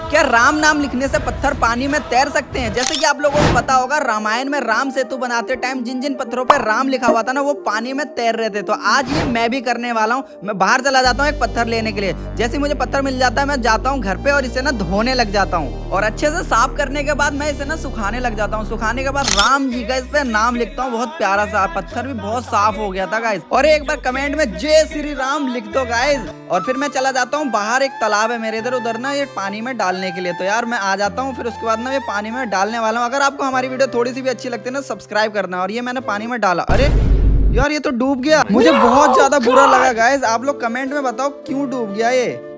क्या राम नाम लिखने से पत्थर पानी में तैर सकते हैं? जैसे कि आप लोगों को पता होगा, रामायण में राम सेतु बनाते टाइम जिन जिन पत्थरों पे राम लिखा हुआ था ना, वो पानी में तैर रहे थे। तो आज ये मैं भी करने वाला हूँ। मैं बाहर चला जाता हूँ एक पत्थर लेने के लिए। जैसे मुझे पत्थर मिल जाता है, मैं जाता हूँ घर पे और इसे ना धोने लग जाता हूँ, और अच्छे से साफ करने के बाद मैं इसे ना सुखाने लग जाता हूँ। सुखाने के बाद राम जी का इस पे नाम लिखता हूँ। बहुत प्यारा सा पत्थर भी बहुत साफ हो गया था गाइस। और एक बार कमेंट में जय श्री राम लिख दो गाइस। और फिर मैं चला जाता हूँ बाहर, एक तालाब है मेरे इधर, उधर ना ये पानी में डालने के लिए। तो यार मैं आ जाता हूँ, फिर उसके बाद ना ये पानी में डालने वाला हूँ। अगर आपको हमारी वीडियो थोड़ी सी भी अच्छी लगती है ना, सब्सक्राइब करना। और ये मैंने पानी में डाला, अरे यार ये तो डूब गया। मुझे बहुत ज्यादा बुरा लगा गाइस। आप लोग कमेंट में बताओ क्यों डूब गया ये।